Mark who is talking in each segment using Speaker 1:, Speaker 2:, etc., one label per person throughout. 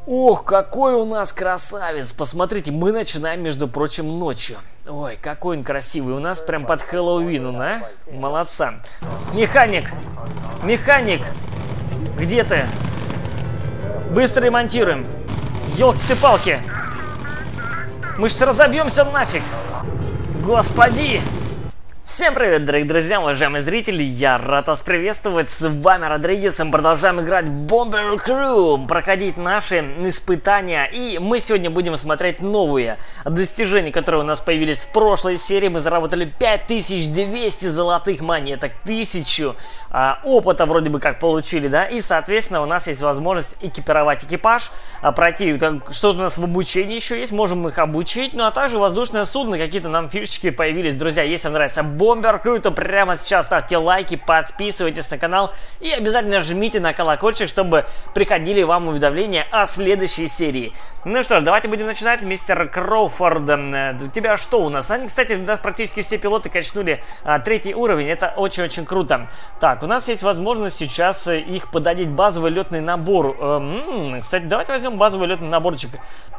Speaker 1: Ох, какой у нас красавец! Посмотрите, мы начинаем, между прочим, ночью. Ой, какой он красивый. У нас прям под Хэллоуин, да? Молодца. Механик! Механик! Где ты? Быстро ремонтируем. Ёлки ты палки. Мы ж разобьемся нафиг. Господи! Всем привет, дорогие друзья, уважаемые зрители, я рад вас приветствовать, с вами Родригес, мы продолжаем играть Bomber Crew, проходить наши испытания, и мы сегодня будем смотреть новые достижения, которые у нас появились в прошлой серии. Мы заработали 5200 золотых монеток, 1000 опыта вроде бы как получили, да, и, соответственно, у нас есть возможность экипировать экипаж, пройти, что-то у нас в обучении еще есть, можем их обучить, ну а также воздушное судно, какие-то нам фишечки появились. Друзья, если вам нравится Bomber Crew, то прямо сейчас ставьте лайки, подписывайтесь на канал и обязательно жмите на колокольчик, чтобы приходили вам уведомления о следующей серии. Ну что ж, давайте будем начинать. Мистер Кроуфорд, у тебя что у нас? Они, кстати, у нас практически все пилоты качнули 3-й уровень, это очень-очень круто. Так, у нас есть возможность сейчас их подадить базовый летный набор. Кстати, давайте возьмем базовый летный наборчик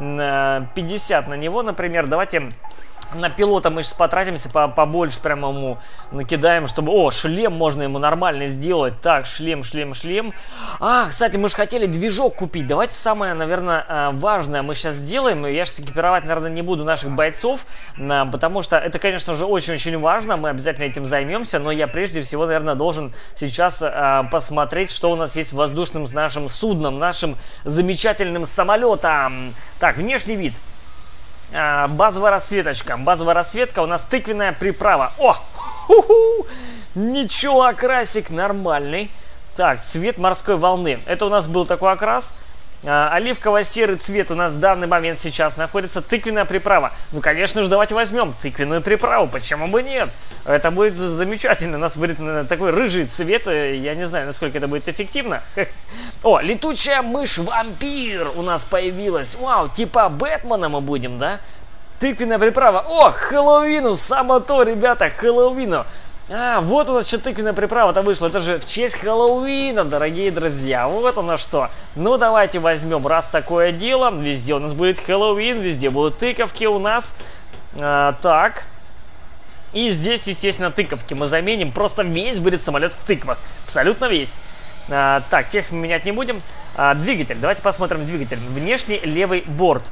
Speaker 1: 50 на него, например. Давайте на пилота мы сейчас потратимся побольше, прямо ему накидаем, чтобы... О, шлем можно ему нормально сделать. Так, шлем. Кстати, мы же хотели движок купить. Давайте самое, наверное, важное мы сейчас сделаем. Я сейчас экипировать, наверное, не буду наших бойцов, потому что это, конечно же, очень-очень важно. Мы обязательно этим займемся, но я прежде всего, наверное, должен сейчас посмотреть, что у нас есть в воздушном с нашим судном, нашим замечательным самолетом. Так, внешний вид. Базовая расцветочка. Базовая расцветка у нас тыквенная приправа. О! Ничего, окрасик нормальный. Так, цвет морской волны. Это у нас был такой окрас. Оливково-серый цвет у нас в данный момент сейчас находится. Тыквенная приправа. Ну, конечно же, давайте возьмем тыквенную приправу. Почему бы нет? Это будет замечательно. У нас будет такой рыжий цвет. Я не знаю, насколько это будет эффективно. О, летучая мышь-вампир у нас появилась. Вау, типа Бэтмена мы будем, да? Тыквенная приправа. О, Хэллоуину, само то, ребята, Хэллоуину. Вот у нас что тыквенная приправа-то вышла. Это же в честь Хэллоуина, дорогие друзья. Вот оно что. Ну, давайте возьмем, раз такое дело. Везде у нас будет Хэллоуин, везде будут тыковки у нас. Так. И здесь, естественно, тыковки мы заменим. Просто весь будет самолет в тыквах. Абсолютно весь. Так, текст мы менять не будем. Двигатель. Давайте посмотрим двигатель. Внешний левый борт.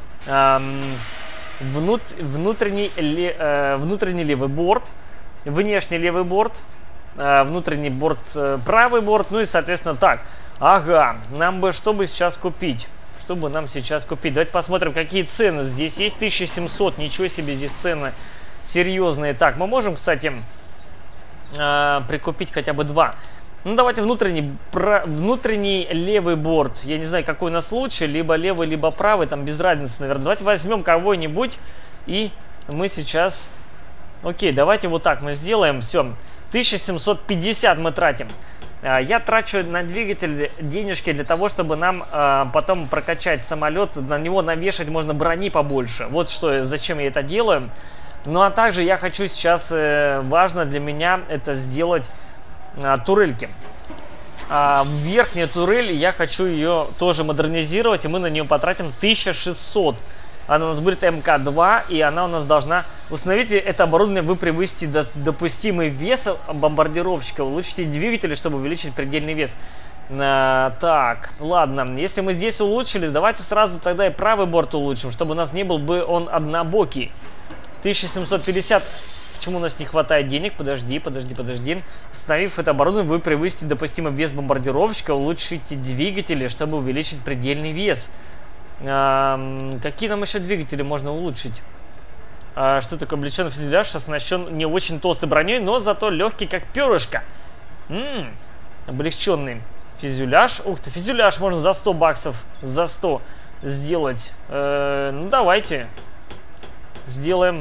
Speaker 1: Внутренний левый борт. Внешний левый борт, внутренний борт, правый борт, ну и, соответственно, так. Ага, нам бы, что бы сейчас купить? Что бы нам сейчас купить? Давайте посмотрим, какие цены здесь есть. 1700, ничего себе, здесь цены серьезные. Так, мы можем, кстати, прикупить хотя бы 2. Ну, давайте внутренний левый борт. Я не знаю, какой у нас лучше, либо левый, либо правый, там без разницы, наверное. Давайте возьмем кого-нибудь, и мы сейчас... Окей, давайте вот так мы сделаем. Все, 1750 мы тратим. Я трачу на двигатель денежки для того, чтобы нам потом прокачать самолет. На него навешать можно брони побольше. Вот что, зачем я это делаю. Ну а также я хочу сейчас, важно для меня это сделать турельки. Верхняя турель, я хочу ее тоже модернизировать. И мы на нее потратим 1600. Она у нас будет МК-2, и она у нас должна... Установите это оборудование, вы превысите допустимый вес бомбардировщика. Улучшите двигатели, чтобы увеличить предельный вес. Так, ладно. Если мы здесь улучшили, давайте сразу тогда и правый борт улучшим, чтобы у нас не был бы он однобокий. 1750... Почему у нас не хватает денег? Подожди. Установив это оборудование, вы превысите допустимый вес бомбардировщика. Улучшите двигатели, чтобы увеличить предельный вес. Какие нам еще двигатели можно улучшить? Что такое облегченный фюзеляж? Оснащен не очень толстой броней, но зато легкий, как перышко. Облегченный фюзеляж. Ух ты, фюзеляж можно за 100 баксов. За 100 сделать. Ну, давайте. Сделаем.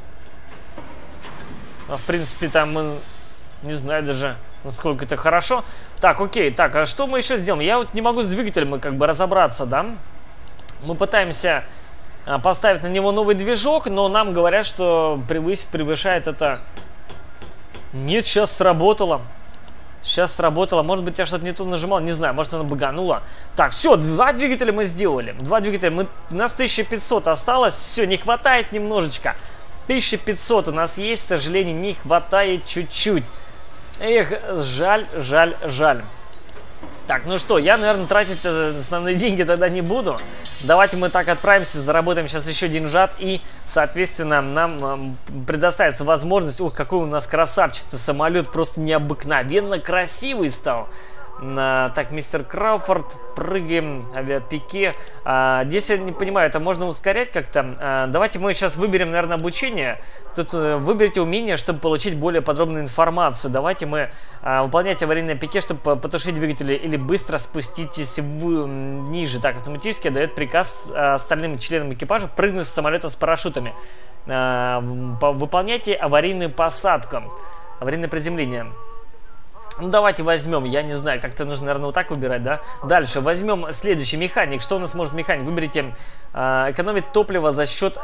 Speaker 1: В принципе, там мы... Не знаю даже, насколько это хорошо. Так, окей. Так, а что мы еще сделаем? Я вот не могу с двигателем как бы разобраться, да? Мы пытаемся поставить на него новый движок, но нам говорят, что превышает это... Нет, сейчас сработало. Сейчас сработало. Может быть, я что-то не то нажимал. Не знаю, может, она баганула. Так, все, 2 двигателя мы сделали. 2 двигателя. У нас 1500 осталось. Все, не хватает немножечко. 1500 у нас есть, к сожалению, не хватает чуть-чуть. Эх, жаль, жаль, жаль. Так, ну что, я, наверное, тратить основные деньги тогда не буду. Давайте мы так отправимся, заработаем сейчас еще деньжат. И, соответственно, нам предоставится возможность... Ух, какой у нас красавчик-то самолет. Просто необыкновенно красивый стал. Так, мистер Крауфорд, прыгаем, авиапике. Здесь я не понимаю, это можно ускорять как-то? Давайте мы сейчас выберем, наверное, обучение. Тут выберите умение, чтобы получить более подробную информацию. Давайте мы выполнять аварийное пике, чтобы потушить двигатели, или быстро спуститесь ниже. Так, автоматически дает приказ остальным членам экипажа прыгнуть с самолета с парашютами. Выполняйте аварийную посадку, аварийное приземление. Ну, давайте возьмем, я не знаю, как-то нужно, наверное, вот так выбирать, да? Дальше, возьмем следующий, механик. Что у нас может механик? Выберите экономить топливо за счет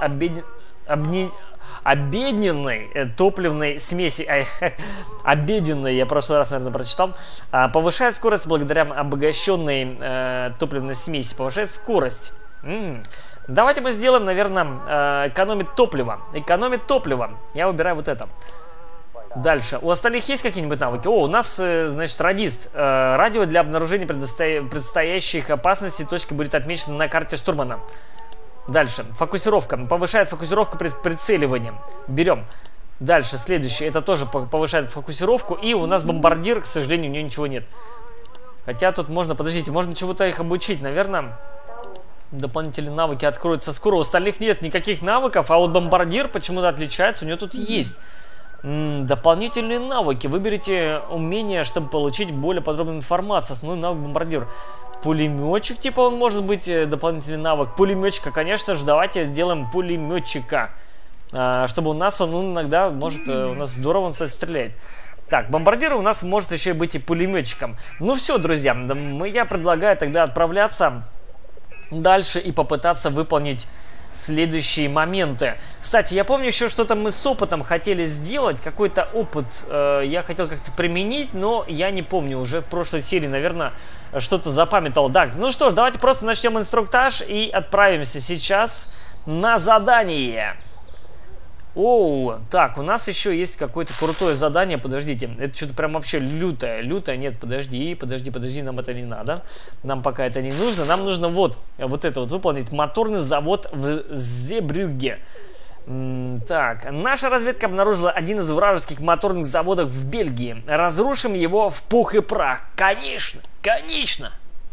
Speaker 1: обедненной топливной смеси. Обеденной, я в прошлый раз, наверное, прочитал. Повышает скорость благодаря обогащенной топливной смеси. Повышает скорость. Давайте мы сделаем, наверное, экономить топливо. Экономить топливо. Я выбираю вот это. Дальше. У остальных есть какие-нибудь навыки? О, у нас, значит, радист. Радио для обнаружения предстоящих опасностей. Точка будет отмечена на карте штурмана. Дальше. Фокусировка. Повышает фокусировку при прицеливании. Берем. Дальше. Следующее. Это тоже повышает фокусировку. И у нас бомбардир. К сожалению, у него ничего нет. Хотя тут можно... Подождите, можно чего-то их обучить. Наверное, дополнительные навыки откроются скоро. У остальных нет никаких навыков. А вот бомбардир почему-то отличается. У него тут есть. Дополнительные навыки. Выберите умение, чтобы получить более подробную информацию. Основной навык бомбардир. Пулеметчик, типа, он может быть дополнительный навык. Пулеметчика, конечно же, давайте сделаем пулеметчика. Чтобы у нас он иногда может, у нас здорово он, кстати, стреляет. Так, бомбардир у нас может еще и быть и пулеметчиком. Ну все, друзья, я предлагаю тогда отправляться дальше и попытаться выполнить следующие моменты. Кстати, я помню еще что-то мы с опытом хотели сделать. Какой-то опыт я хотел как-то применить, но я не помню. Уже в прошлой серии, наверное, что-то запамятовал. Так, ну что ж, давайте просто начнем инструктаж и отправимся сейчас на задание. Оу, так, у нас еще есть какое-то крутое задание. Подождите, это что-то прям вообще лютое. Лютое, нет, подожди, нам это не надо. Нам пока это не нужно. Нам нужно вот это вот выполнить. Моторный завод в Зебрюгге. Так, наша разведка обнаружила один из вражеских моторных заводов в Бельгии. Разрушим его в пух и прах. Конечно, конечно.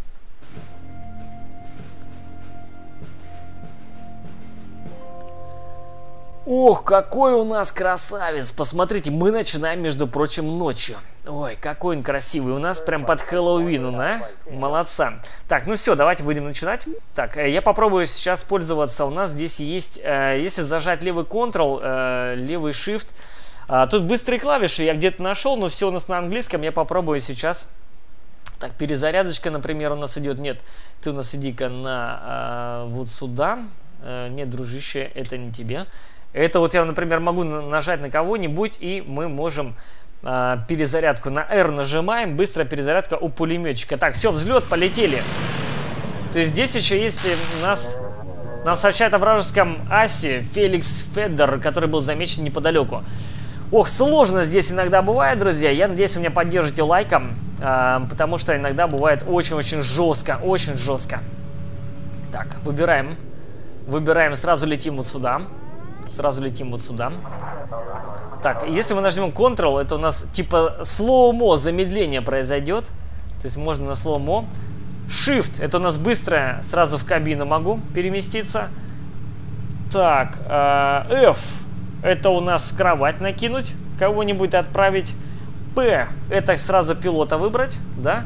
Speaker 1: Ох, какой у нас красавец! Посмотрите, мы начинаем, между прочим, ночью. Ой, какой он красивый. У нас прям под Хэллоуин, да? Молодца. Так, ну все, давайте будем начинать. Так, я попробую сейчас пользоваться. У нас здесь есть, если зажать левый Ctrl, левый Shift. Тут быстрые клавиши я где-то нашел, но все у нас на английском. Я попробую сейчас. Так, перезарядочка, например, у нас идет. Нет, ты у нас иди-ка на вот сюда. Нет, дружище, это не тебе. Это вот я, например, могу нажать на кого-нибудь, и мы можем перезарядку на R нажимаем. Быстрая перезарядка у пулеметчика. Так, все, взлет, полетели. То есть здесь еще есть у нас... Нам сообщает о вражеском асе Феликс Федер, который был замечен неподалеку. Ох, сложно здесь иногда бывает, друзья. Я надеюсь, вы меня поддержите лайком, потому что иногда бывает очень-очень жестко. Очень жестко. Так, выбираем. Выбираем, сразу летим вот сюда. Сразу летим вот сюда. Так, если мы нажмем Ctrl, это у нас типа слоумо, замедление произойдет. То есть можно на слоумо. Shift, это у нас быстро, сразу в кабину могу переместиться. Так, F, это у нас в кровать накинуть, кого-нибудь отправить. P, это сразу пилота выбрать, да?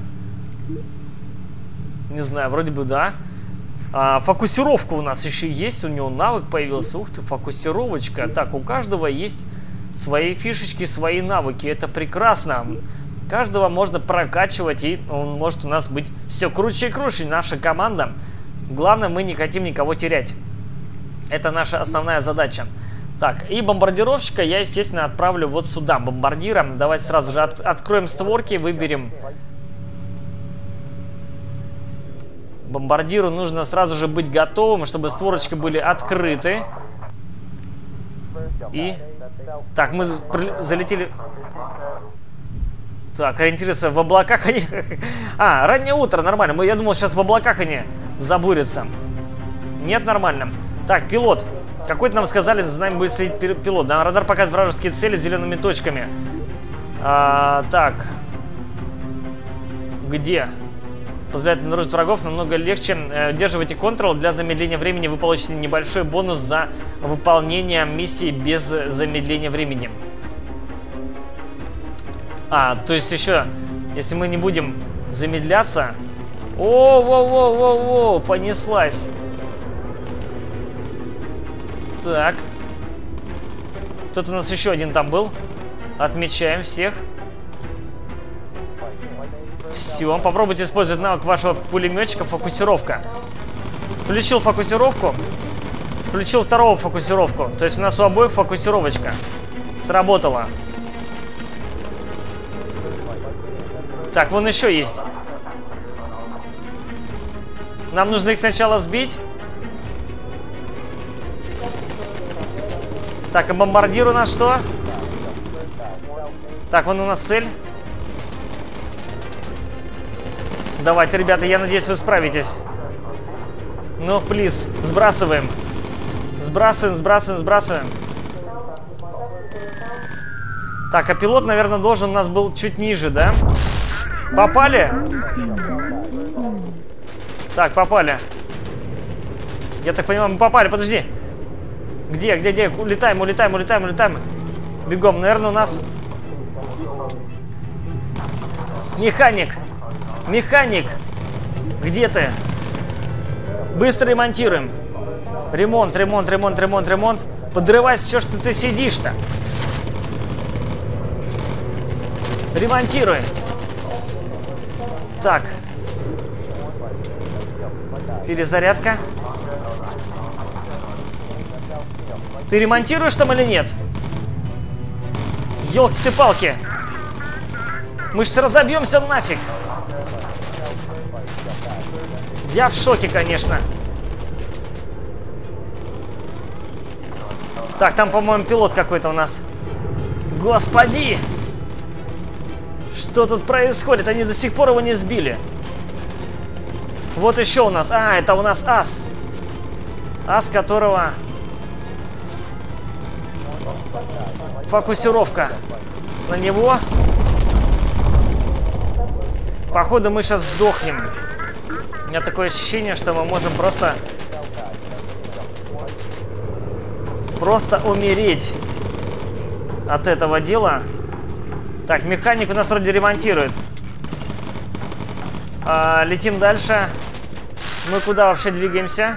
Speaker 1: Не знаю, вроде бы да. Фокусировка у нас еще есть, у него навык появился. Ух ты, фокусировочка. Так, у каждого есть свои фишечки, свои навыки. Это прекрасно. Каждого можно прокачивать, и он может у нас быть все круче и круче. Наша команда. Главное, мы не хотим никого терять. Это наша основная задача. Так, и бомбардировщика я, естественно, отправлю вот сюда, бомбардиром. Давайте сразу же откроем створки, выберем. Бомбардиру нужно сразу же быть готовым, чтобы створочки были открыты. И... Так, мы залетели... Так, ориентируйся, в облаках они... А, раннее утро, нормально. Я думал, сейчас в облаках они забурятся. Нет, нормально. Так, пилот. Какой-то нам сказали, за нами будет следить пилот. Да, радар показывает вражеские цели зелеными точками. Так. Где? Позволяет обнаружить врагов намного легче. Удерживайте Ctrl для замедления времени. Вы получите небольшой бонус за выполнение миссии без замедления времени. То есть еще, если мы не будем замедляться... О, понеслась. Так. Тут у нас еще один там был. Отмечаем всех. Все, попробуйте использовать навык вашего пулеметчика фокусировка. Включил фокусировку. Включил второго фокусировку. То есть у нас у обоих фокусировочка. Сработала. Так, вон еще есть. Нам нужно их сначала сбить. Так, а бомбардир у нас что? Так, вон у нас цель. Давайте, ребята, я надеюсь, вы справитесь. Ну, плиз, сбрасываем. Сбрасываем. Так, а пилот, наверное, должен у нас был чуть ниже, да? Попали? Так, попали. Я так понимаю, мы попали, подожди. Где? Улетаем. Бегом, наверное, у нас... Механик! Где ты? Быстро ремонтируем. Ремонт. Подрывайся, что ж ты сидишь-то? Ремонтируй. Так. Перезарядка. Ты ремонтируешь там или нет? Ёлки ты палки. Мы ж разобьемся нафиг. Я в шоке, конечно. Так, там, по-моему, пилот какой-то у нас. Господи! Что тут происходит? Они до сих пор его не сбили. Вот еще у нас. Это у нас ас. Ас, которого... Фокусировка на него. Походу мы сейчас сдохнем. У меня такое ощущение, что мы можем просто умереть от этого дела. Так, механик у нас вроде ремонтирует. Летим дальше. Мы куда вообще двигаемся?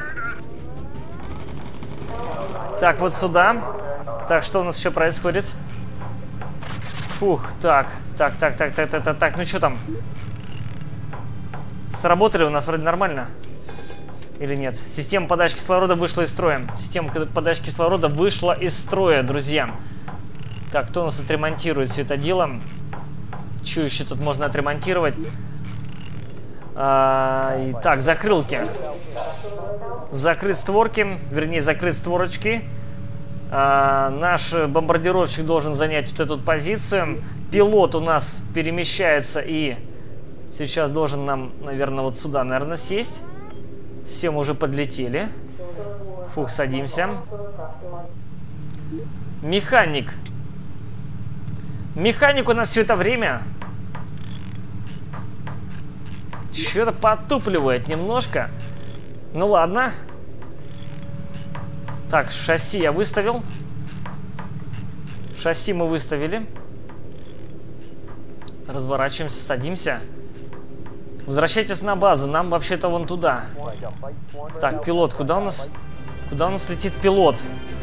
Speaker 1: Так, вот сюда. Так, что у нас еще происходит? Фух, так, ну что там? Сработали у нас вроде нормально? Или нет? Система подачи кислорода вышла из строя. Система подачи кислорода вышла из строя, друзья. Так, кто у нас отремонтирует все это дело? Что еще тут можно отремонтировать? Так, закрылки. Закрыть створки, вернее, закрыть створочки. Наш бомбардировщик должен занять вот эту позицию. Пилот у нас перемещается и сейчас должен нам, наверное, вот сюда, наверное, сесть. Все мы уже подлетели. Фух, садимся. Механик. Механик у нас все это время что-то потупливает немножко. Ну ладно. Так, шасси я выставил. Шасси мы выставили. Разворачиваемся, садимся. Возвращайтесь на базу. Нам вообще-то вон туда. Так, пилот. Куда у нас летит пилот?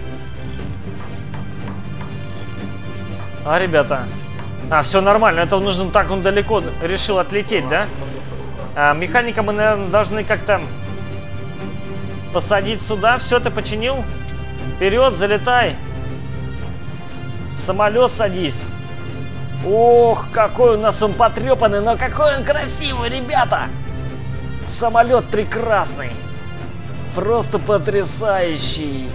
Speaker 1: Ребята. Все нормально. Это нужно так, он далеко решил отлететь, да? Механика мы, наверное, должны как-то посадить сюда. Все, ты починил? Вперед, залетай. Самолет садись. Ох, какой у нас он потрепанный, но какой он красивый, ребята. Самолет прекрасный. Просто потрясающий.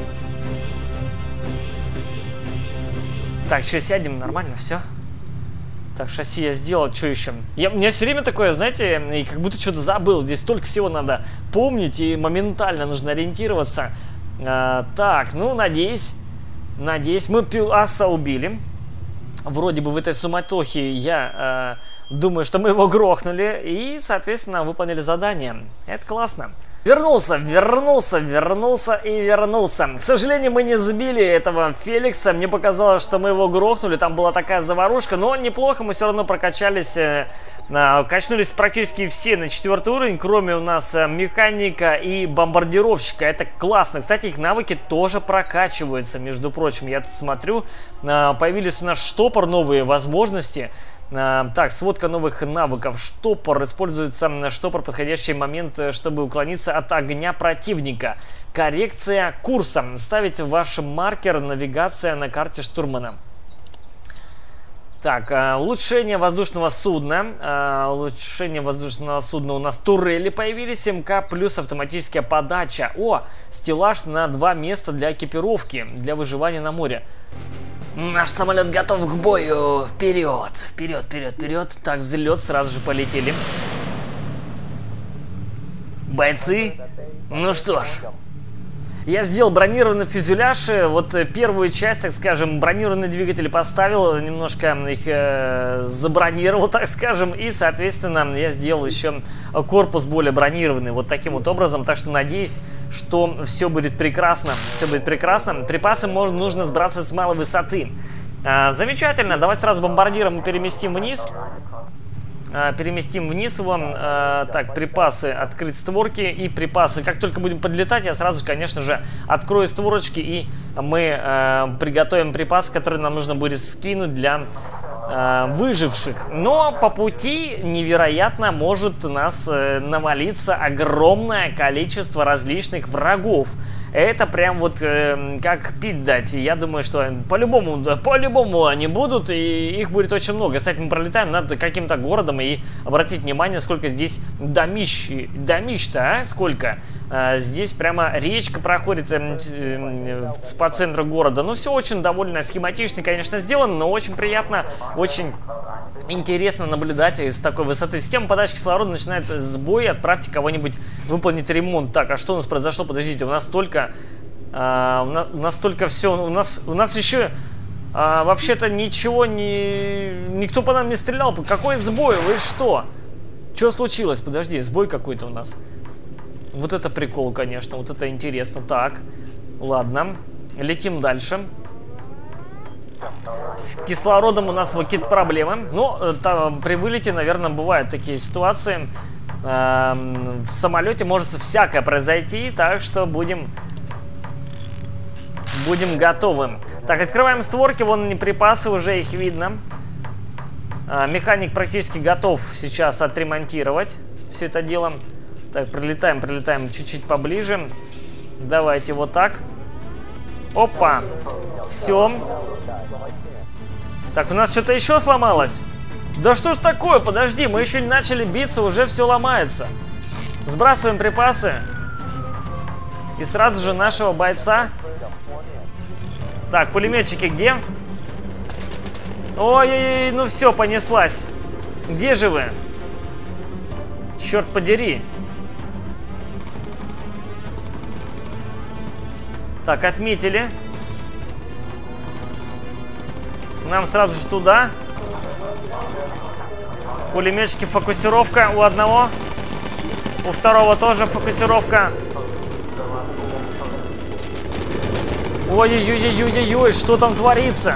Speaker 1: Так, что, сядем? Нормально, все? Так, шасси я сделал, что еще? У меня все время такое, знаете, и как будто что-то забыл. Здесь столько всего надо помнить, и моментально нужно ориентироваться. Так, ну, надеюсь, мы пиласа убили. Вроде бы в этой суматохе я думаю, что мы его грохнули и, соответственно, выполнили задание. Это классно. Вернулся. К сожалению, мы не сбили этого Феликса. Мне показалось, что мы его грохнули. Там была такая заварушка, но неплохо. Мы все равно прокачались. Качнулись практически все на 4-й уровень, кроме у нас механика и бомбардировщика. Это классно. Кстати, их навыки тоже прокачиваются, между прочим. Я тут смотрю, появились у нас штопор, новые возможности. Так, сводка новых навыков. Штопор. Используется штопор в подходящий момент, чтобы уклониться от огня противника. Коррекция курса. Ставить ваш маркер навигация на карте штурмана. Так, улучшение воздушного судна. Улучшение воздушного судна. У нас турели появились. МК плюс автоматическая подача. О, стеллаж на 2 места для экипировки. Для выживания на море. Наш самолет готов к бою. Вперед. Так, взлет. Сразу же полетели. Бойцы. Ну что ж. Я сделал бронированный фюзеляж. Вот первую часть, так скажем, бронированный двигатель поставил. Немножко их забронировал, так скажем. И, соответственно, я сделал еще корпус более бронированный. Вот таким вот образом. Так что надеюсь, что все будет прекрасно. Припасы нужно сбрасывать с малой высоты. Замечательно. Давай сразу бомбардиром переместим вниз. Переместим вниз его. Так, припасы, открыть створки и припасы. Как только будем подлетать, я сразу, конечно же, открою створочки, и мы приготовим припасы, которые нам нужно будет скинуть для выживших. Но по пути невероятно может нас навалиться огромное количество различных врагов. Это прям вот как пить дать. Я думаю, что по-любому они будут, и их будет очень много. Кстати, мы пролетаем над каким-то городом, и обратить внимание, сколько здесь домищ-то, сколько. Здесь прямо речка проходит по центру города. Ну, все очень довольно схематично, конечно, сделано, но очень приятно, очень интересно наблюдать из такой высоты. Система подачи кислорода начинает сбой. Отправьте кого-нибудь выполнить ремонт. Так, а что у нас произошло? Подождите, у нас только все. У нас еще вообще-то ничего никто по нам не стрелял. Какой сбой? Вы что? Что случилось? Подожди, сбой какой-то у нас. Вот это прикол, конечно. Вот это интересно. Так, ладно. Летим дальше. С кислородом у нас какие-то проблемы. Но при вылете, наверное, бывают такие ситуации. В самолете может всякое произойти. Так что будем готовы. Так, открываем створки. Вон припасы, уже их видно. Механик практически готов сейчас отремонтировать все это дело. Так, прилетаем чуть-чуть поближе. Давайте вот так. Опа. Все. Так, у нас что-то еще сломалось. Да что ж такое? Подожди, мы еще не начали биться, уже все ломается. Сбрасываем припасы. И сразу же нашего бойца. Так, пулеметчики где? Ой-ой-ой, ну все, понеслась. Где же вы? Черт подери. Так, отметили. Нам сразу же туда. Пулеметчики, фокусировка у одного. У второго тоже фокусировка. Ой-ой-ой-ой-ой-ой, что там творится?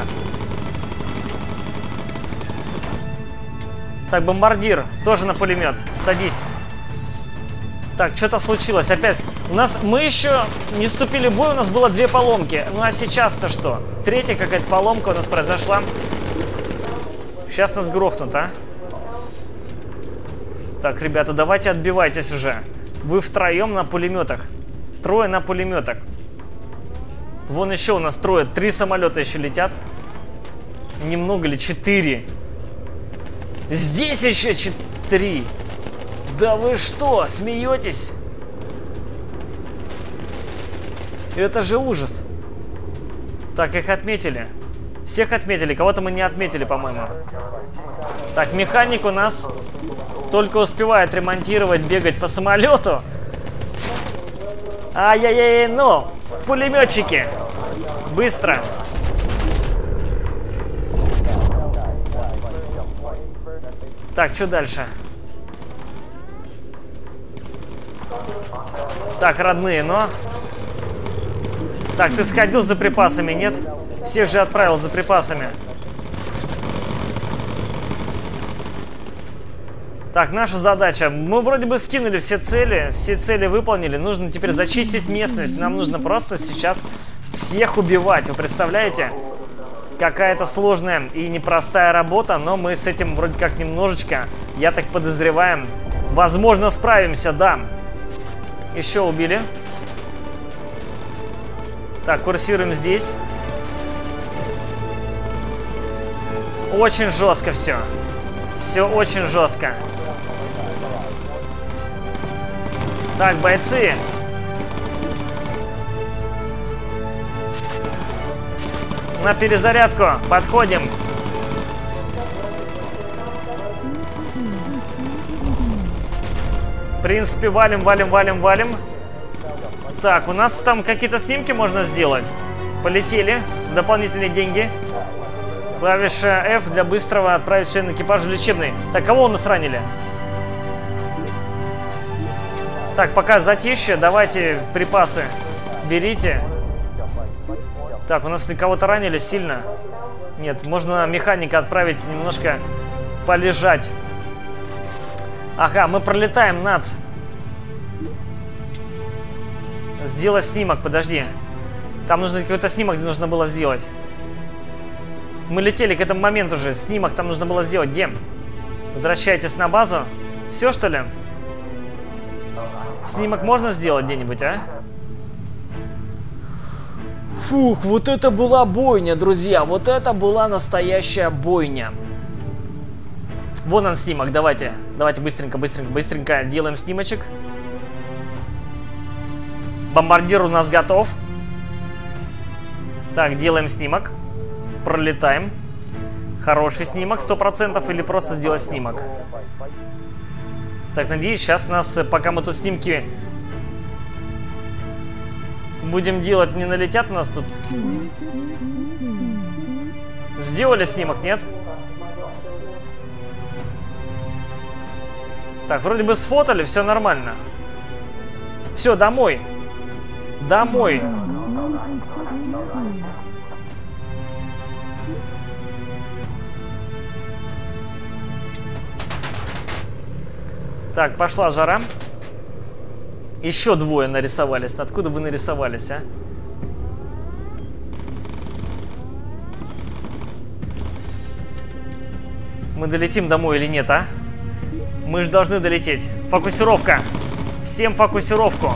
Speaker 1: Так, бомбардир, тоже на пулемет. Садись. Так, что-то случилось опять. Мы еще не вступили в бой, у нас было 2 поломки. Ну а сейчас-то что? 3-я какая-то поломка у нас произошла. Сейчас нас грохнут, а? Так, ребята, давайте отбивайтесь уже. Вы втроем на пулеметах. 3 на пулеметах. Вон еще у нас 3 самолета еще летят. Немного ли? 4. Здесь еще 3. Да вы что, смеетесь? Это же ужас. Так, их отметили. Всех отметили, кого-то мы не отметили, по-моему. Так, механик у нас только успевает ремонтировать, бегать по самолету. Ай-яй-яй, ну, пулеметчики. Быстро. Так, что дальше? Так, родные, но... Так, ты сходил за припасами, нет? Всех же отправил за припасами. Так, наша задача. Мы вроде бы скинули все цели выполнили. Нужно теперь зачистить местность. Нам нужно просто сейчас всех убивать. Вы представляете? Какая-то сложная и непростая работа, но мы с этим вроде как немножечко, я так подозреваю, возможно, справимся, да. Еще убили. Так, курсируем здесь. Очень жестко все. Все очень жестко. Так, бойцы. На перезарядку. Подходим. В принципе, валим. Так, у нас там какие-то снимки можно сделать. Полетели. Дополнительные деньги. Клавиша F для быстрого отправить член экипажа в лечебный. Так, кого у нас ранили? Так, пока затишье. Давайте припасы берите. Так, у нас кого-то ранили сильно. Нет, можно механика отправить немножко полежать. Ага, мы пролетаем над. Сделать снимок, подожди. Там нужно какой-то снимок нужно было сделать. Мы летели к этому моменту уже. Снимок там нужно было сделать. Где? Возвращайтесь на базу. Все, что ли? Снимок можно сделать где-нибудь, а? Фух, вот это была бойня, друзья. Вот это была настоящая бойня. Вон он снимок, давайте. Давайте быстренько делаем снимочек. Бомбардир у нас готов. Так, делаем снимок. Пролетаем. Хороший снимок, 100%, или просто сделать снимок. Так, надеюсь, сейчас нас, пока мы тут снимки будем делать, не налетят нас тут. Сделали снимок, нет? Так, вроде бы сфотали, все нормально. Все, домой. Домой. Так, пошла жара. Еще двое нарисовались. Откуда вы нарисовались, а? Мы долетим домой или нет, а? Мы же должны долететь. Фокусировка. Всем фокусировку.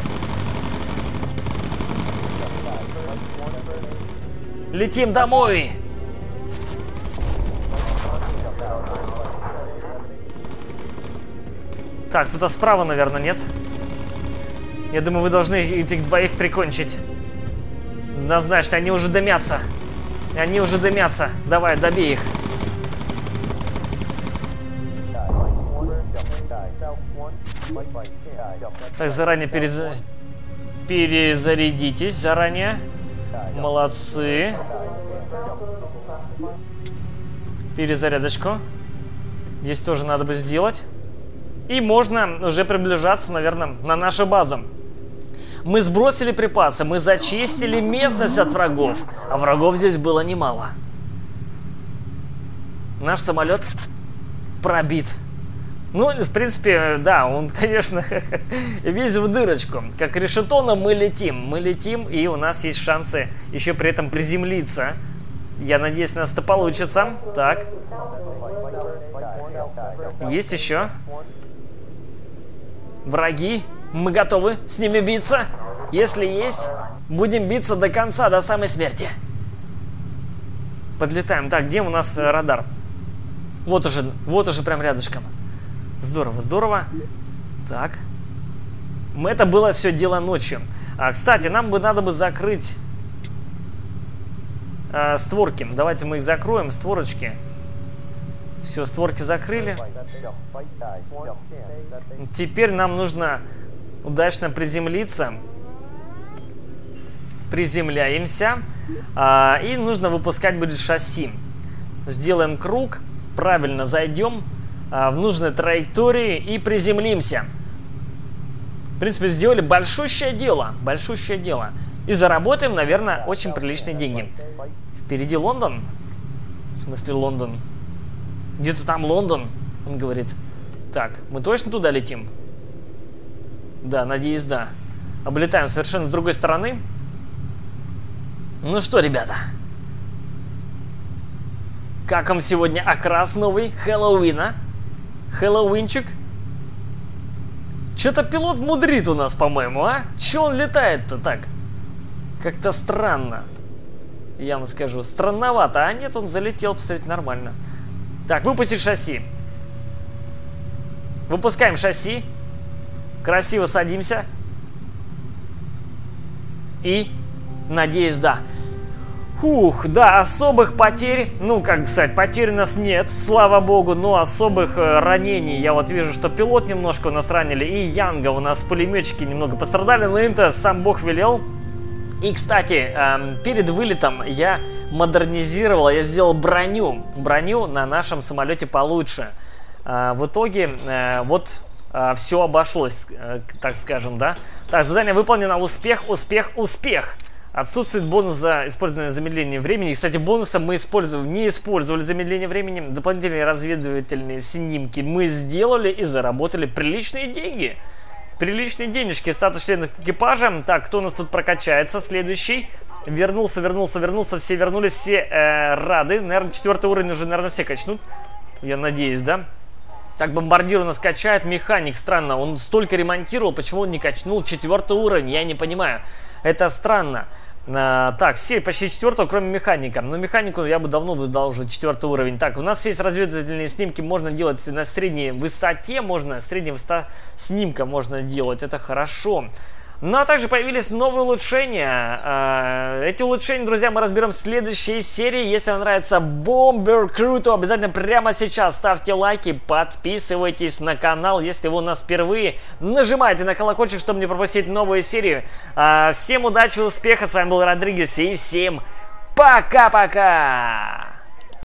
Speaker 1: Летим домой. Так, кто-то справа, наверное, нет? Я думаю, вы должны этих двоих прикончить. Однозначно, они уже дымятся. Они уже дымятся. Давай, добей их. Так, заранее перезарядитесь. Заранее. Молодцы. Перезарядочку. Здесь тоже надо бы сделать. И можно уже приближаться, наверное, на нашу базу. Мы сбросили припасы, мы зачистили местность от врагов. А врагов здесь было немало. Наш самолет пробит. Ну, в принципе, да, он, конечно, весь в дырочку. Как решето, но мы летим. Мы летим, и у нас есть шансы еще при этом приземлиться. Я надеюсь, у нас это получится. Так. Есть еще. Враги. Мы готовы с ними биться. Если есть, будем биться до конца, до самой смерти. Подлетаем. Так, где у нас радар? Вот уже прям рядышком. Здорово, здорово. Так. Это было все дело ночью. Кстати, нам бы надо бы закрыть створки. Давайте мы их закроем, створочки. Все, створки закрыли. Теперь нам нужно удачно приземлиться. Приземляемся. И нужно выпускать будет шасси. Сделаем круг. Правильно зайдем в нужной траектории и приземлимся. В принципе, сделали большущее дело. Большущее дело. И заработаем, наверное, очень приличные деньги. Впереди Лондон. В смысле Лондон? Где-то там Лондон, он говорит. Так, мы точно туда летим? Да, надеюсь, да. Облетаем совершенно с другой стороны. Ну что, ребята? Как вам сегодня окрас новый Хэллоуина? Хэллоуинчик? Что-то пилот мудрит у нас, по-моему, а? Че он летает-то так? Как-то странно. Я вам скажу. Странновато. А нет, он залетел, посмотрите, нормально. Так, выпустить шасси. Выпускаем шасси. Красиво садимся. И, надеюсь, да. Фух, да, особых потерь, ну, как сказать, потерь у нас нет, слава богу, но особых ранений. Я вот вижу, что пилот немножко у нас ранили, и Янга у нас пулеметчики немного пострадали, но им-то сам Бог велел. И, кстати, перед вылетом я модернизировал, я сделал броню на нашем самолете получше. В итоге, вот... все обошлось, так скажем, да. Так, задание выполнено. Успех, успех, успех. Отсутствует бонус за использование замедления времени. Кстати, бонусом мы не использовали замедление времени. Дополнительные разведывательные снимки мы сделали и заработали приличные деньги. Приличные денежки. Статус членов экипажа. Так, кто у нас тут прокачается? Следующий. Вернулся. Все вернулись, все рады. Наверное, 4-й уровень уже, наверное, все качнут. Я надеюсь, да? Так, бомбардир у нас качает. Механик, странно, он столько ремонтировал, почему он не качнул 4-й уровень, я не понимаю. Это странно. Так, все почти 4-го, кроме механика. Но механику я бы давно дал уже 4-й уровень. Так, у нас есть разведывательные снимки, можно делать на средней высоте, средняя высота снимка можно делать, это хорошо. Ну, а также появились новые улучшения. Эти улучшения, друзья, мы разберем в следующей серии. Если вам нравится Bomber Crew, то обязательно прямо сейчас ставьте лайки, подписывайтесь на канал, если вы у нас впервые. Нажимайте на колокольчик, чтобы не пропустить новую серию. Всем удачи, успеха. С вами был Родригес, и всем пока-пока!